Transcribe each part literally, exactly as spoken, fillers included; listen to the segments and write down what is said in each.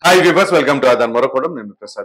Hi viewers, welcome to ఆదాన్ మరొకడం. నేను ప్రసాద్.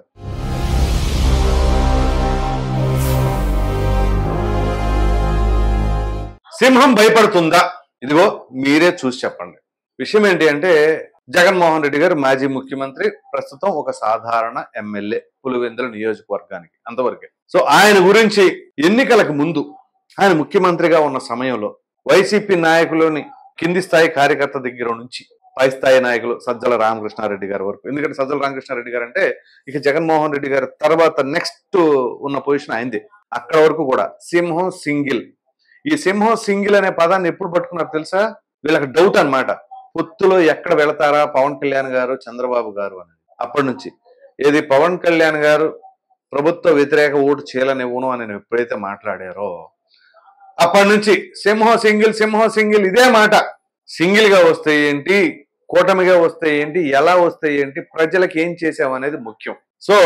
సింహం భయపడుతుందా? ఇదిగో మీరే చూసి చెప్పండి. విషయం ఏంటి అంటే, జగన్మోహన్ రెడ్డి గారు మాజీ ముఖ్యమంత్రి, ప్రస్తుతం ఒక సాధారణ ఎమ్మెల్యే పులివెందుల నియోజకవర్గానికి, అంతవరకే. సో ఆయన గురించి ఎన్నికలకు ముందు ఆయన ముఖ్యమంత్రిగా ఉన్న సమయంలో వైసీపీ నాయకులని కింది స్థాయి కార్యకర్త దగ్గర నుంచి పై స్థాయి నాయకులు సజ్జల రామకృష్ణారెడ్డి గారి వరకు, ఎందుకంటే సజ్జల రామకృష్ణారెడ్డి గారు అంటే ఇక జగన్మోహన్ రెడ్డి గారి తర్వాత నెక్స్ట్ ఉన్న పొజిషన్ అయింది. అక్కడ వరకు కూడా సింహం సింగిల్. ఈ సింహం సింగిల్ అనే పదాన్ని ఎప్పుడు పట్టుకున్నారు తెలుసా? వీళ్ళకి డౌట్ అనమాట. పొత్తులో ఎక్కడ వెళతారా పవన్ కళ్యాణ్ గారు చంద్రబాబు గారు అనేది. అప్పటి నుంచి ఏది పవన్ కళ్యాణ్ గారు ప్రభుత్వ వ్యతిరేక ఓటు చేయలనివ్వను అని ఎప్పుడైతే మాట్లాడారో అప్పటి నుంచి సింహం సింగిల్ సింహం సింగిల్ ఇదే మాట. సింగిల్ గా వస్తే ఏంటి, కూటమిగా వస్తే ఏంటి, ఎలా వస్తే ఏంటి, ప్రజలకు ఏం చేసామనేది ముఖ్యం. సో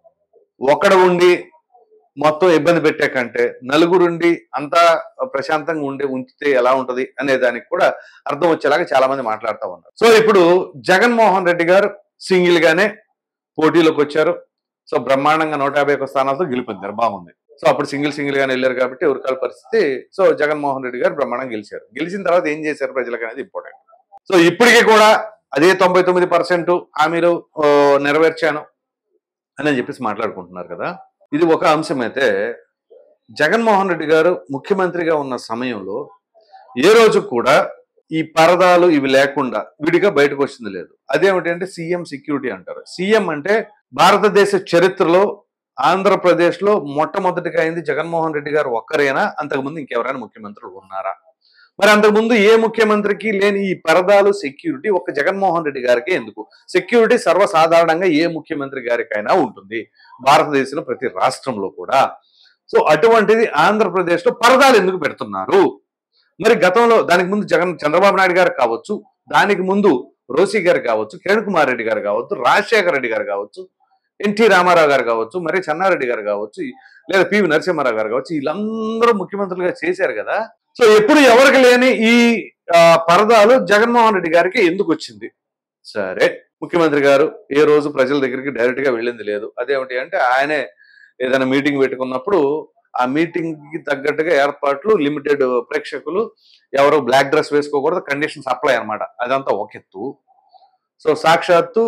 ఒకడు ఉండి మొత్తం ఇబ్బంది పెట్టే కంటే నలుగురుండి అంతా ప్రశాంతంగా ఉండి ఉంచితే ఎలా ఉంటది అనే దానికి కూడా అర్థం వచ్చేలాగా చాలా మంది మాట్లాడుతూ ఉన్నారు. సో ఇప్పుడు జగన్మోహన్ రెడ్డి గారు సింగిల్ గానే పోటీలోకి వచ్చారు. సో బ్రహ్మాండంగా నూట యాభై ఒక్క స్థానాలతో గెలిపొందారు, బాగుంది. సో అప్పుడు సింగిల్ సింగిల్ గానే వెళ్ళారు కాబట్టి ఉరకాల పరిస్థితి. సో జగన్మోహన్ రెడ్డి గారు బ్రహ్మాండంగా గెలిచారు. గెలిచిన తర్వాత ఏం చేశారు ప్రజలకు అనేది ఇంపార్టెంట్. సో ఇప్పటికీ కూడా అదే తొంభై తొమ్మిది పర్సెంట్ హామీలు నెరవేర్చాను అని చెప్పేసి మాట్లాడుకుంటున్నారు కదా. ఇది ఒక అంశం అయితే, జగన్మోహన్ రెడ్డి గారు ముఖ్యమంత్రిగా ఉన్న సమయంలో ఏ రోజు కూడా ఈ పరదాలు ఇవి లేకుండా విడిగా బయటకు వచ్చింది లేదు. అదేమిటంటే సీఎం సెక్యూరిటీ అంటారు. సీఎం అంటే భారతదేశ చరిత్రలో ఆంధ్రప్రదేశ్ లో మొట్టమొదటిగా అయింది జగన్మోహన్ రెడ్డి గారు ఒక్కరేనా? అంతకుముందు ఇంకెవరైనా ముఖ్యమంత్రులు ఉన్నారా? మరి అంతకుముందు ఏ ముఖ్యమంత్రికి లేని ఈ పరదాలు సెక్యూరిటీ ఒక్క జగన్మోహన్ రెడ్డి గారికి ఎందుకు? సెక్యూరిటీ సర్వసాధారణంగా ఏ ముఖ్యమంత్రి గారికైనా ఉంటుంది, భారతదేశంలో ప్రతి రాష్ట్రంలో కూడా. సో అటువంటిది ఆంధ్రప్రదేశ్ లో పరదాలు ఎందుకు పెడుతున్నారు? మరి గతంలో దానికి ముందు జగన్ చంద్రబాబు నాయుడు గారు కావచ్చు, దానికి ముందు రోసి గారు కావచ్చు, కిరణ్ కుమార్ రెడ్డి గారు కావచ్చు, రాజశేఖర రెడ్డి గారు కావచ్చు, ఎన్టీ రామారావు గారు కావచ్చు, మరి చెన్నారెడ్డి గారు కావచ్చు, లేదా పివి నరసింహారావు గారు కావచ్చు, వీళ్ళందరూ ముఖ్యమంత్రులుగా చేశారు కదా. సో ఎప్పుడు ఎవరికి లేని ఈ పరదాలు జగన్మోహన్ రెడ్డి గారికి ఎందుకు వచ్చింది? సరే, ముఖ్యమంత్రి గారు ఏ రోజు ప్రజల దగ్గరికి డైరెక్ట్ గా వెళ్ళింది లేదు. అదేమిటి అంటే ఆయనే ఏదైనా మీటింగ్ పెట్టుకున్నప్పుడు ఆ మీటింగ్ కి తగ్గట్టుగా ఏర్పాట్లు, లిమిటెడ్ ప్రేక్షకులు, ఎవరు బ్లాక్ డ్రెస్ వేసుకోకూడదు, కండిషన్స్ అప్లై అనమాట. అదంతా ఒక ఎత్తు. సో సాక్షాత్తు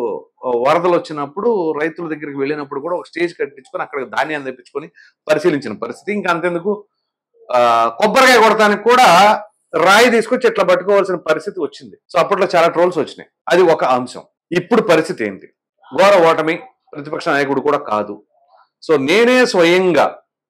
వరదలు వచ్చినప్పుడు రైతుల దగ్గరికి వెళ్ళినప్పుడు కూడా ఒక స్టేజ్ కట్టించుకొని అక్కడ ధాన్యాన్ని తెప్పించుకొని పరిశీలించిన పరిస్థితి. ఇంకా అంతెందుకు, ఆ కొబ్బరికాయ కొడటానికి కూడా రాయి తీసుకొచ్చి ఇట్లా పట్టుకోవాల్సిన పరిస్థితి వచ్చింది. సో అప్పట్లో చాలా ట్రోల్స్ వచ్చినాయి. అది ఒక అంశం. ఇప్పుడు పరిస్థితి ఏంటి? ఘోర ఓటమి, ప్రతిపక్ష నాయకుడు కూడా కాదు. సో నేనే స్వయంగా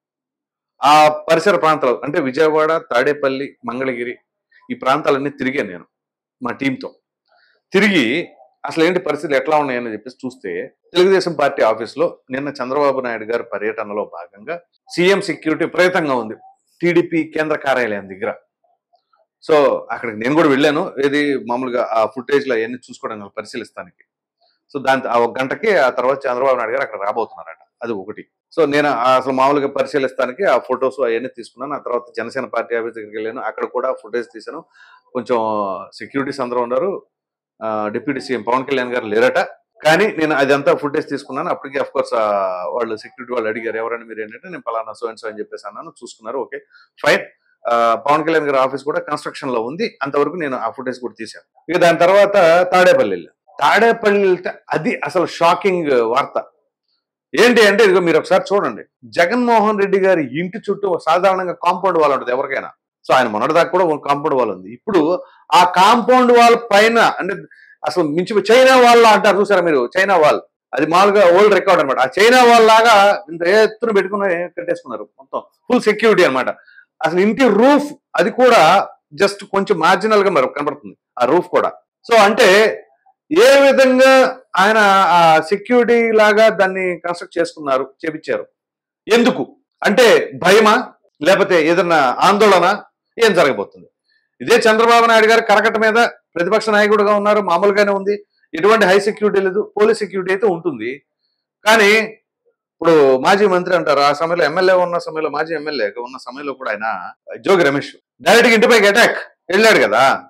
ఆ పరిసర ప్రాంతాలు అంటే విజయవాడ, తాడేపల్లి, మంగళగిరి ఈ ప్రాంతాలన్నీ తిరిగాను నేను మా టీంతో. తిరిగి అసలు ఏంటి పరిస్థితులు ఎట్లా ఉన్నాయని చెప్పేసి చూస్తే, తెలుగుదేశం పార్టీ ఆఫీస్లో నిన్న చంద్రబాబు నాయుడు గారి పర్యటనలో భాగంగా సీఎం సెక్యూరిటీ విపరీతంగా ఉంది టీడీపీ కేంద్ర కార్యాలయం దగ్గర. సో అక్కడికి నేను కూడా వెళ్ళాను. ఏది మామూలుగా ఆ ఫుటేజ్లో అవన్నీ చూసుకోవడానికి, పరిశీలిస్తానికి. సో దాని ఆ ఒక గంటకి ఆ తర్వాత చంద్రబాబు నాయుడు గారు అక్కడ రాబోతున్నారట. అది ఒకటి. సో నేను అసలు మామూలుగా పరిశీలిస్తానికి ఆ ఫొటోస్ అవన్నీ తీసుకున్నాను. ఆ తర్వాత జనసేన పార్టీ ఆఫీస్ దగ్గరికి వెళ్ళాను. అక్కడ కూడా ఫుటేజ్ తీశాను. కొంచెం సెక్యూరిటీస్ అందరూ ఉన్నారు. డిప్యూటీ సీఎం పవన్ కళ్యాణ్ గారు లేరట. కానీ నేను అదంతా ఫుటేజ్ తీసుకున్నాను. అప్పటికి అఫ్ కోర్స్ వాళ్ళు సెక్యూరిటీ వాళ్ళు అడిగారు, ఎవరైనా మీరు ఏంటంటే నేను పలానా సో అండ్ సో అని చెప్పేసి అన్నాను. చూసుకున్నారు, ఓకే ఫైన్. పవన్ కళ్యాణ్ గారి ఆఫీస్ కూడా కన్స్ట్రక్షన్ లో ఉంది. అంతవరకు నేను ఆ ఫుటేజ్ కూడా తీశాను. ఇక దాని తర్వాత తాడేపల్లి వెళ్ళాను. తాడేపల్లి వెళ్తే అది అసలు షాకింగ్ వార్త. ఏంటి అంటే, ఇదిగో మీరు ఒకసారి చూడండి, జగన్మోహన్ రెడ్డి గారి ఇంటి చుట్టూ సాధారణంగా కాంపౌండ్ వాల్ ఉంటుంది ఎవరికైనా. సో ఆయన మొన్నటిదాకా కూడా ఒక కాంపౌండ్ వాల్ ఉంది. ఇప్పుడు ఆ కాంపౌండ్ వాల్ పైన అంటే అసలు మించి చైనా వాల్ అంటారు చూసారా మీరు, చైనా వాల్, అది మామూలుగా ఓల్డ్ రికార్డ్ అనమాట. ఆ చైనా వాల్ లాగా ఇంత ఎత్తున పెట్టుకుని కట్టేసుకున్నారు, మొత్తం ఫుల్ సెక్యూరిటీ అనమాట. అసలు ఇంటి రూఫ్ అది కూడా జస్ట్ కొంచెం మార్జినల్ గా మరి కనబడుతుంది ఆ రూఫ్ కూడా. సో అంటే ఏ విధంగా ఆయన ఆ సెక్యూరిటీ లాగా దాన్ని కన్స్ట్రక్ట్ చేసుకున్నారు, చేపించారు. ఎందుకు అంటే భయమా, లేకపోతే ఏదన్నా ఆందోళన, ఏం జరగబోతుంది? ఇదే చంద్రబాబు నాయుడు గారు కరకట్ట మీద ప్రతిపక్ష నాయకుడుగా ఉన్నారు, మామూలుగానే ఉంది, ఎటువంటి హై సెక్యూరిటీ లేదు, పోలీస్ సెక్యూరిటీ అయితే ఉంటుంది. కానీ ఇప్పుడు మాజీ మంత్రి అంటారు, ఆ సమయంలో ఎమ్మెల్యే ఉన్న సమయంలో, మాజీ ఎమ్మెల్యే ఉన్న సమయంలో కూడా ఆయన జోగి రమేష్ డైరెక్ట్గా ఇంటిపైకి అటాక్ వెళ్ళాడు కదా.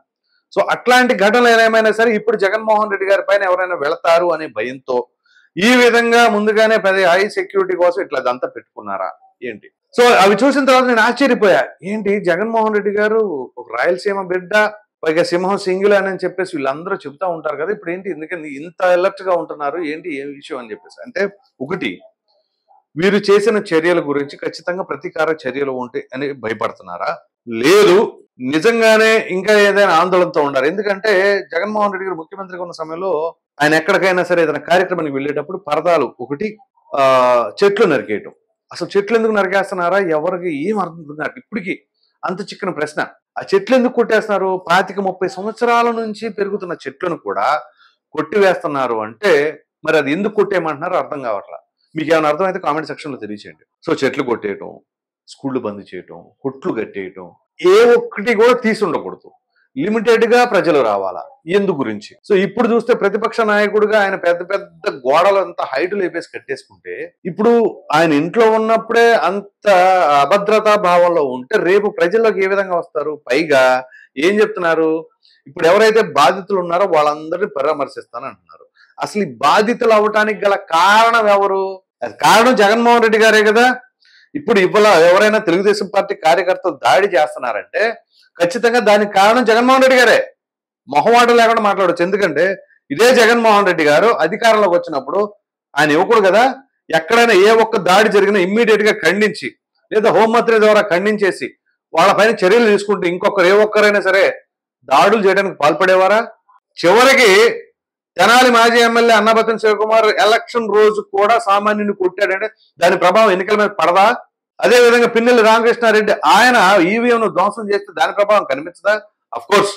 సో అట్లాంటి ఘటనలు ఏమైనా సరే ఇప్పుడు జగన్మోహన్ రెడ్డి గారి పైన ఎవరైనా వెళతారు అనే భయంతో ఈ విధంగా ముందుగానే పది హై సెక్యూరిటీ కోసం ఇట్లా అదంతా పెట్టుకున్నారా ఏంటి? సో అవి చూసిన తర్వాత నేను ఆశ్చర్యపోయా. ఏంటి జగన్మోహన్ రెడ్డి గారు ఒక రాయలసీమ బిడ్డ, పైగా సింహం సింగిల్ అని చెప్పేసి వీళ్ళందరూ చెబుతా ఉంటారు కదా, ఇప్పుడు ఏంటి ఎందుకని ఇంత అలర్ట్ గా ఉంటున్నారు, ఏంటి ఏ విషయం అని చెప్పేసి. అంటే ఒకటి, వీరు చేసిన చర్యల గురించి ఖచ్చితంగా ప్రతీకార చర్యలు ఉంటాయి అని భయపడుతున్నారా, లేదు నిజంగానే ఇంకా ఏదైనా ఆందోళనతో ఉన్నారు? ఎందుకంటే జగన్మోహన్ రెడ్డి గారు ముఖ్యమంత్రిగా ఉన్న సమయంలో ఆయన ఎక్కడికైనా సరే ఏదైనా కార్యక్రమానికి వెళ్ళేటప్పుడు పరదాలు ఒకటి, ఆ చెట్లు నరికేయటం. అసలు చెట్లు ఎందుకు నరికేస్తున్నారా, ఎవరికి ఏం అర్థం కాదు ఇప్పటికీ. అంత చిక్కని ప్రశ్న. ఆ చెట్లు ఎందుకు కొట్టేస్తున్నారు? పాతిక ముప్పై సంవత్సరాల నుంచి పెరుగుతున్న చెట్లను కూడా కొట్టివేస్తున్నారు అంటే మరి అది ఎందుకు కొట్టేయమంటున్నారో అర్థం కావట్లా. మీకు ఏమైనా అర్థమైతే కామెంట్ సెక్షన్ లో తెలియచేయండి. సో చెట్లు కొట్టేయటం, స్కూళ్ళు బంద్ చేయటం, కొట్లు కట్టేయటం, ఏ ఒక్కటి కూడా తీసి ఉండకూడదు, లిమిటెడ్ గా ప్రజలు రావాలా, ఎందు గురించి? సో ఇప్పుడు చూస్తే ప్రతిపక్ష నాయకుడిగా ఆయన పెద్ద పెద్ద గోడలు అంత హైట్ లేపేసి కట్టేసుకుంటే, ఇప్పుడు ఆయన ఇంట్లో ఉన్నప్పుడే అంత అభద్రతా భావంలో ఉంటే రేపు ప్రజల్లోకి ఏ విధంగా వస్తారు? పైగా ఏం చెప్తున్నారు, ఇప్పుడు ఎవరైతే బాధితులు ఉన్నారో వాళ్ళందరినీ పరామర్శిస్తాను అంటున్నారు. అసలు ఈ బాధితులు అవటానికి గల కారణం ఎవరు? అది కారణం జగన్మోహన్ రెడ్డి గారే కదా. ఇప్పుడు ఇవాళ ఎవరైనా తెలుగుదేశం పార్టీ కార్యకర్తలు దాడి చేస్తున్నారంటే ఖచ్చితంగా దానికి కారణం జగన్మోహన్ రెడ్డి గారే. మొహమాటం లేకుండా మాట్లాడవచ్చు. ఎందుకంటే ఇదే జగన్మోహన్ రెడ్డి గారు అధికారంలోకి వచ్చినప్పుడు ఆయన యువకుడు కదా, ఎక్కడైనా ఏ ఒక్క దాడి జరిగినా ఇమ్మీడియట్ గా ఖండించి లేదా హోంమంత్రి ద్వారా ఖండించేసి వాళ్ళ పైన చర్యలు తీసుకుంటే ఇంకొకరు ఏ ఒక్కరైనా సరే దాడులు చేయడానికి పాల్పడేవారా? చివరికి తెనాలి మాజీ ఎమ్మెల్యే అన్నాబత్తుని శివకుమార్ ఎలక్షన్ రోజు కూడా సామాన్యుని కొట్టాడంటే దాని ప్రభావం ఎన్నికల మీద పడదా? అదే విధంగా పిన్నెల్లి రామకృష్ణారెడ్డి ఆయన ఈవీఎం ను ధ్వంసం చేస్తే దాని ప్రభావం కనిపించదా? అఫ్ కోర్స్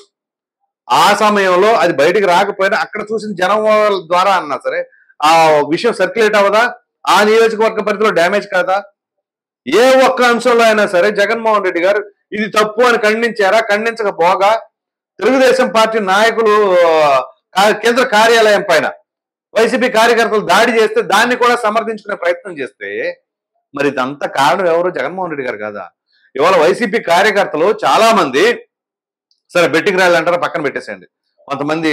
ఆ సమయంలో అది బయటికి రాకపోయినా అక్కడ చూసిన జనం ద్వారా అన్నా సరే ఆ విషయం సర్క్యులేట్ అవ్వదా? ఆ నియోజకవర్గ పరిధిలో డ్యామేజ్ కాదా? ఏ ఒక్క అంశంలో అయినా సరే జగన్మోహన్ రెడ్డి గారు ఇది తప్పు అని ఖండించారా? ఖండించకపోగా తెలుగుదేశం పార్టీ నాయకులు కేంద్ర కార్యాలయం పైన వైసీపీ కార్యకర్తలు దాడి చేస్తే దాన్ని కూడా సమర్థించుకునే ప్రయత్నం చేస్తే మరి ఇదంతా కారణం ఎవరు? జగన్మోహన్ రెడ్డి గారు కాదా? ఇవాళ వైసీపీ కార్యకర్తలు చాలా మంది సరే బెట్టింగ్ రాయాలి అంటారా, పక్కన పెట్టేసేయండి. కొంతమంది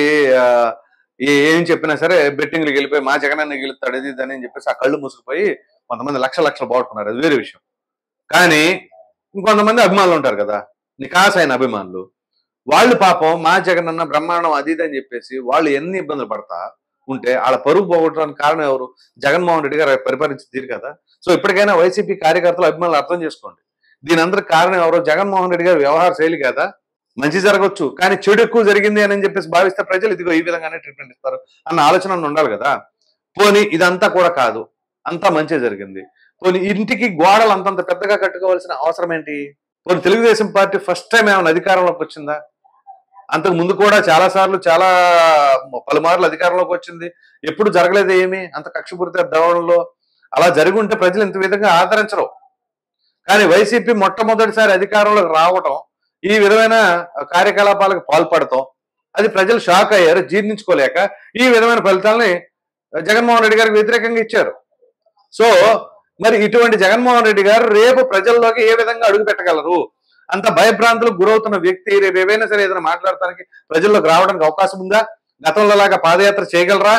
ఏం చెప్పినా సరే బెట్టింగ్లు గెలిపోయి మా జగనన్న గెలుస్తాడు ఇది ఇది అని చెప్పేసి ఆ కళ్ళు మూసుకుపోయి కొంతమంది లక్ష లక్షలు బాగుతున్నారు, అది వేరే విషయం. కానీ ఇంకొంతమంది అభిమానులు ఉంటారు కదా, నికాసైన అభిమానులు, వాళ్ళు పాపం మా జగనన్న బ్రహ్మాండం అది ఇది అని చెప్పేసి వాళ్ళు ఎన్ని ఇబ్బందులు పడతా ఉంటే వాళ్ళ పరుగు పోగొట్టడానికి కారణం ఎవరు? జగన్మోహన్ రెడ్డి గారు పరిపాలించి తీరు కదా. సో ఇప్పటికైనా వైసీపీ కార్యకర్తలు అభిమానులు అర్థం చేసుకోండి, దీని అందరికి కారణం ఎవరు? జగన్మోహన్ రెడ్డి గారు వ్యవహార శైలి కదా. మంచి జరగవచ్చు కానీ చెడు ఎక్కువ జరిగింది అని చెప్పేసి భావిస్తే ప్రజలు ఇదిగో ఈ విధంగానే ట్రీట్మెంట్ ఇస్తారు అన్న ఆలోచన ఉండాలి కదా. పోనీ ఇదంతా కూడా కాదు, అంతా మంచి జరిగింది, పోనీ ఇంటికి గోడలు అంతంత పెద్దగా కట్టుకోవాల్సిన అవసరం ఏంటి? పోనీ తెలుగుదేశం పార్టీ ఫస్ట్ టైం ఏమైనా అధికారంలోకి వచ్చిందా? అంతకు ముందు కూడా చాలా సార్లు చాలా పలుమార్లు అధికారంలోకి వచ్చింది, ఎప్పుడు జరగలేదు ఏమి అంత కక్షపూరిత ధోరణిలో. అలా జరిగి ఉంటే ప్రజలు ఇంత విధంగా ఆదరించరు. కానీ వైసీపీ మొట్టమొదటిసారి అధికారంలోకి రావటం, ఈ విధమైన కార్యకలాపాలకు పాల్పడటం, అది ప్రజలు షాక్ అయ్యారు, జీర్ణించుకోలేక ఈ విధమైన ఫలితాలని జగన్మోహన్ రెడ్డి గారికి వ్యతిరేకంగా ఇచ్చారు. సో మరి ఇటువంటి జగన్మోహన్ రెడ్డి గారు రేపు ప్రజల్లోకి ఏ విధంగా అడుగు పెట్టగలరు? అంత భయభ్రాంతులకు గురవుతున్న వ్యక్తి రేపు ఏవైనా సరే ఏదైనా మాట్లాడటానికి ప్రజల్లోకి రావడానికి అవకాశం ఉందా? గతంలో లాగా పాదయాత్ర చేయగలరా?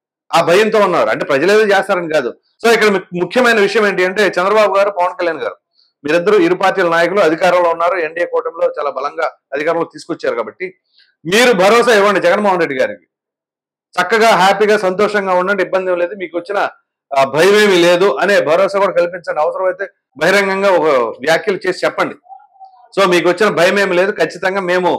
ఆ భయంతో ఉన్నారు. అంటే ప్రజలు ఏదో చేస్తారని కాదు. సో ఇక్కడ ముఖ్యమైన విషయం ఏంటి అంటే చంద్రబాబు గారు, పవన్ కళ్యాణ్ గారు మీరిద్దరూ ఇరు పార్టీల నాయకులు అధికారంలో ఉన్నారు, ఎన్డీఏ కూటమిలో చాలా బలంగా అధికారంలో తీసుకొచ్చారు కాబట్టి మీరు భరోసా ఇవ్వండి జగన్మోహన్ రెడ్డి గారికి. చక్కగా హ్యాపీగా సంతోషంగా ఉండండి, ఇబ్బంది ఏం లేదు, మీకు వచ్చిన భయం ఏమీ లేదు అనే భరోసా కూడా కల్పించండి. అవసరమైతే బహిరంగంగా ఒక వ్యాఖ్యలు చేసి చెప్పండి. సో మీకు వచ్చిన భయం ఏమి లేదు, ఖచ్చితంగా మేము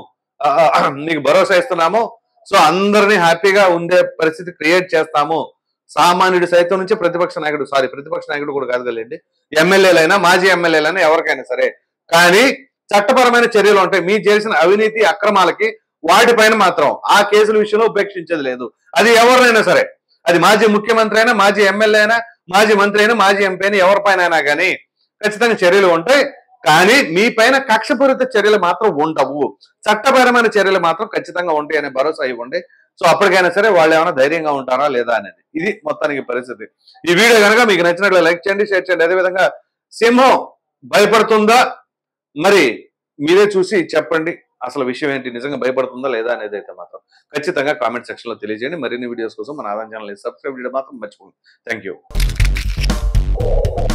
మీకు భరోసా ఇస్తున్నాము, సో అందరినీ హ్యాపీగా ఉండే పరిస్థితి క్రియేట్ చేస్తాము. సామాన్యుడి సైతం నుంచి ప్రతిపక్ష నాయకుడు, సారీ ప్రతిపక్ష నాయకుడు కూడా కాదు కదండి, ఎమ్మెల్యేలైనా మాజీ ఎమ్మెల్యేలైనా ఎవరికైనా సరే, కానీ చట్టపరమైన చర్యలు ఉంటాయి. మీరు చేసిన అవినీతి అక్రమాలకి వాటిపైన మాత్రం ఆ కేసుల విషయంలో ఉపేక్షించేది లేదు. అది ఎవరినైనా సరే, అది మాజీ ముఖ్యమంత్రి అయినా, మాజీ ఎమ్మెల్యే అయినా, మాజీ మంత్రి అయినా, మాజీ ఎంపీ అయినా, ఎవరిపైన అయినా కానీ ఖచ్చితంగా చర్యలు ఉంటాయి. కానీ మీ పైన కక్షపూరిత చర్యలు మాత్రం ఉండవు, చట్టపరమైన చర్యలు మాత్రం ఖచ్చితంగా ఉంటాయి అనే భరోసా ఇవ్వండి. సో అప్పటికైనా సరే వాళ్ళు ఏమైనా ధైర్యంగా ఉంటారా లేదా అనేది ఇది మొత్తానికి పరిస్థితి. ఈ వీడియో కనుక మీకు నచ్చినట్లు లైక్ చేయండి, షేర్ చేయండి. అదేవిధంగా సింహం భయపడుతుందా మరి మీరే చూసి చెప్పండి. అసలు విషయం ఏంటి, నిజంగా భయపడుతుందా లేదా అనేది అయితే మాత్రం ఖచ్చితంగా కామెంట్ సెక్షన్ లో తెలియజేయండి. మరిన్ని వీడియోస్ కోసం మన ఆదాయం ఛానల్ సబ్స్క్రైబ్ చేయడం మాత్రం మర్చిపోండి. Thank you.